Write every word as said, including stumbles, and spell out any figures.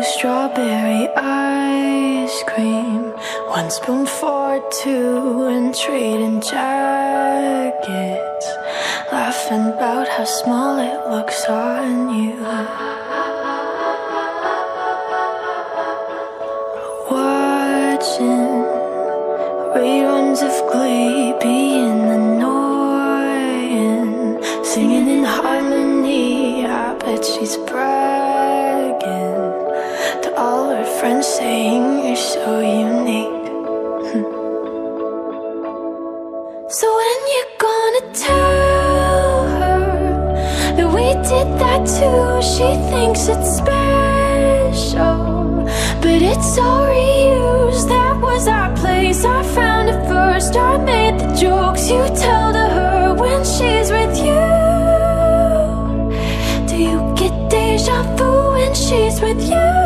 strawberry ice cream, one spoon for two, and trading jackets, laughing about how small it looks on you. Watching reruns of Glee, being annoying, singing in harmony. I bet she's bragging to all her friends, saying you're so unique. So when you gonna tell her that we did that too? She thinks it's special, but it's all reused. That was our place, I found it first. I made the jokes you tell to her when she's with you. Do you get deja vu when she's with you?